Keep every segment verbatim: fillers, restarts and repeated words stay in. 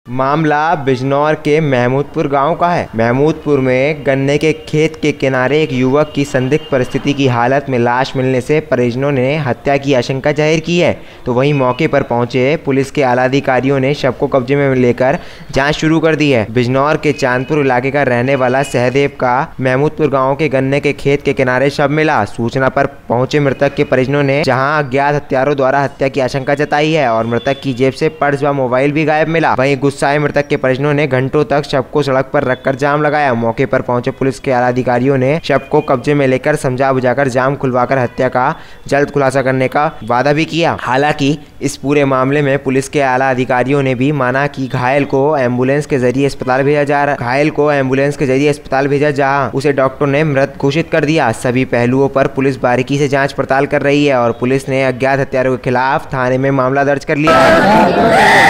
मामला बिजनौर के महमूदपुर गांव का है। महमूदपुर में गन्ने के खेत के किनारे एक युवक की संदिग्ध परिस्थिति की हालत में लाश मिलने से परिजनों ने हत्या की आशंका जाहिर की है। तो वहीं मौके पर पहुंचे पुलिस के आला अधिकारियों ने शव को कब्जे में लेकर जांच शुरू कर दी है। बिजनौर के चांदपुर इलाके का रहने वाला सहदेव का महमूदपुर गाँव के गन्ने के खेत के किनारे शव मिला। सूचना पर पहुंचे मृतक के परिजनों ने जहाँ अज्ञात हत्यारों द्वारा हत्या की आशंका जताई है और मृतक की जेब से पर्स व मोबाइल भी गायब मिला। वहीं गुस्साए मृतक के परिजनों ने घंटों तक शव को सड़क पर रखकर जाम लगाया। मौके पर पहुंचे पुलिस के आला अधिकारियों ने शव को कब्जे में लेकर समझा बुझाकर जाम खुलवाकर हत्या का जल्द खुलासा करने का वादा भी किया। हालांकि इस पूरे मामले में पुलिस के आला अधिकारियों ने भी माना कि घायल को एम्बुलेंस के जरिए अस्पताल भेजा जा रहा घायल को एम्बुलेंस के जरिए अस्पताल भेजा जहां उसे डॉक्टर ने मृत घोषित कर दिया। सभी पहलुओं पर पुलिस बारीकी से जाँच पड़ताल कर रही है और पुलिस ने अज्ञात हत्यारों के खिलाफ थाने में मामला दर्ज कर लिया है।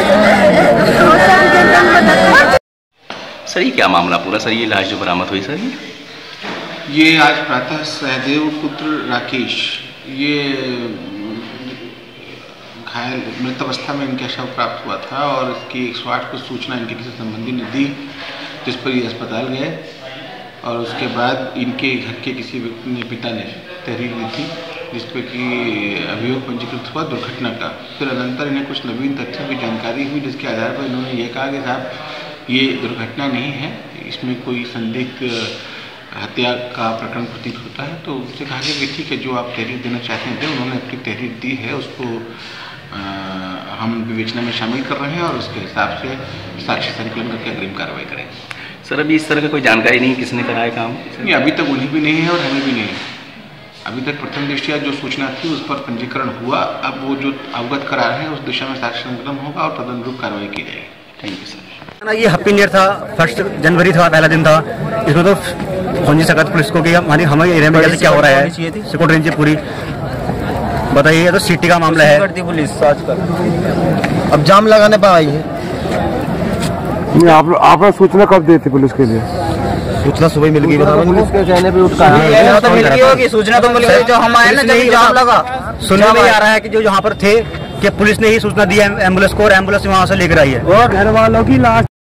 सर ये क्या मामला पूरा सर, ये लाश जो बरामद हुई सर? ये आज प्रातः सहदेव पुत्र राकेश ये घायल मृत अवस्था में इनका शव प्राप्त हुआ था और इसकी एक सौ आठ को सूचना इनके किसी संबंधी ने दी, जिस पर ये अस्पताल गए और उसके बाद इनके घर के किसी व्यक्ति ने पिता ने तहरीर दी थी जिस पर कि अभियोग पंजीकृत हुआ दुर्घटना का। फिर अनंतर इन्हें कुछ नवीन तथ्यों की जानकारी हुई जिसके आधार पर इन्होंने ये कहा कि साहब ये दुर्घटना नहीं है, इसमें कोई संदिग्ध हत्या का प्रकरण प्रतीत होता है। तो उससे कहा गया कि ठीक है, जो आप तहरीर देना चाहते हैं उन्होंने अपनी तहरीर दी है, उसको आ, हम विवेचना में शामिल कर रहे हैं और उसके हिसाब से साक्ष्य संकलन करके अग्रिम कार्रवाई करेंगे। सर अभी इस तरह का कोई जानकारी नहीं किसने कराया काम? नहीं, अभी तक उन्हें भी नहीं है और हमें भी नहीं है। अभी तक प्रथम दृष्टया जो सूचना थी उस पर पंजीकरण हुआ, अब वो जो अवगत करा रहे हैं उस दिशा में साक्ष्य संकलन होगा और तदनुरूप कार्रवाई की जाएगी। Thank you sir. ये हैप्पी न्यू ईयर था, फर्स्ट जनवरी था, पहला दिन था। इसमें तो सुन नहीं सकता पुलिस को कि हमारी हमारे एरिया में क्या हो रहा है, सिक्योरिटी रेंज पूरी बताइए। ये तो सिटी का मामला है, पुलिस अब जाम लगाने पर आई है। नहीं, आप आपने सूचना कब दी थी पुलिस के लिए? सूचना सुबह मिल गई, पुलिस के कहने पे उठा तो मिल गई होगी सूचना, तो मिल गई। जो हम आए ना जब जाम लगा सुनने में आ रहा है कि जो यहाँ पर थे कि पुलिस ने ही सूचना दी एम्बुलेंस को और एम्बुलेंस वहाँ से लेकर आई है और घर वालों की लाश